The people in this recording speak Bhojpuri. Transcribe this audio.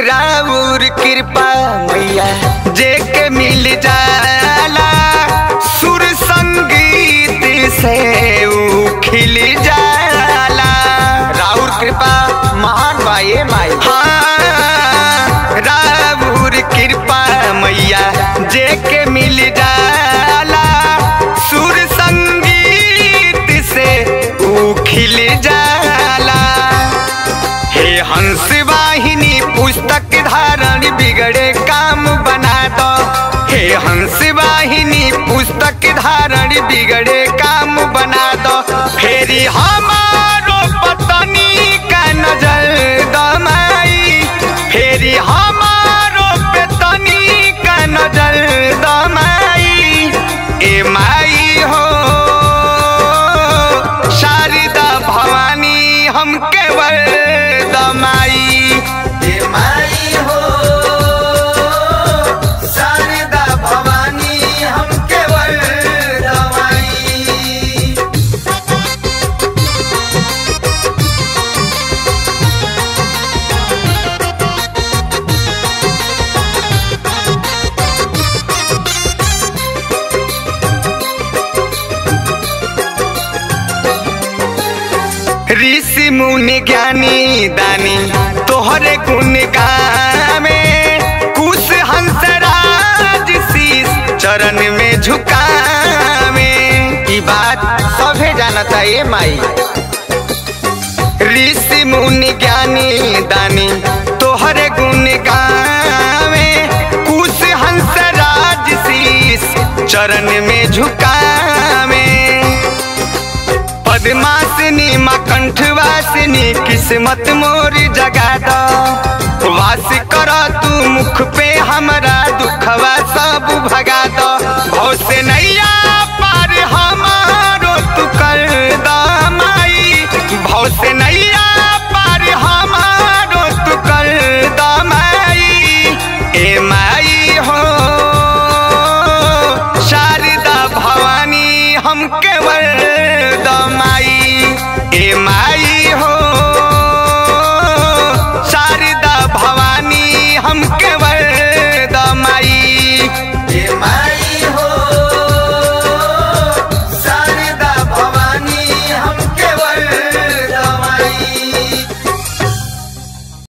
राउर कृपा मैया जे के मिल जाला, सुर संगीत से ऊ खिल जाला। राउर कृपा महान बाए माई। हाँ, राउर कृपा मैया जे के मिल जाला, सुर संगीत से ऊ खिल जाला। हे हंस वाहिनी पुस्तक धारण बिगड़े काम बना दो। हे हंस वाहिनी पुस्तक धारण बिगड़े काम बना दो। फेरी हमारो पतनी का नजर दमाई, फेरी हमारो पतनी का नजर दमाई। ए माई हो शारदा भवानी हम केवल दमाई। ए माई हो शारदा भवानी हम केवल दमाई। ऋषि मुनि ज्ञानी दानी तोहरे गुण गावे, कुश हंसराज शीश चरण में झुकावे। ई बात सभे जानता है माई। ऋषि मुनि ज्ञानी दानी तोहरे गुण गावे, कुश हंसराज शीश चरण में झुकावे। पद्मासिनी माँ कंठवासिनी किस्मत मोर जगा दो। वास कर तू मुख पे हमरा दुखवा सब भगा दो। भव से नैया